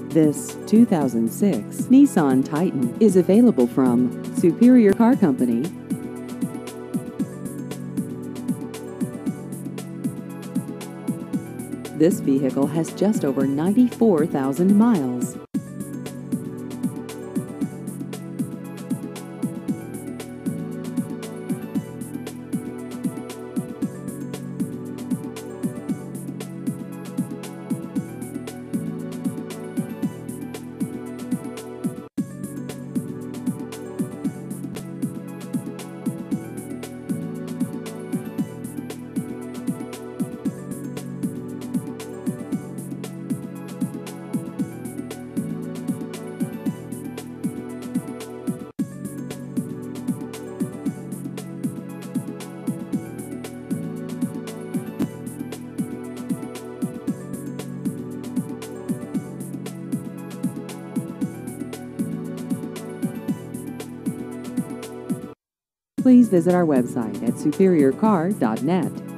This 2006 Nissan Titan is available from Superior Car Company. This vehicle has just over 94,000 miles. Please visit our website at superiorcar.net.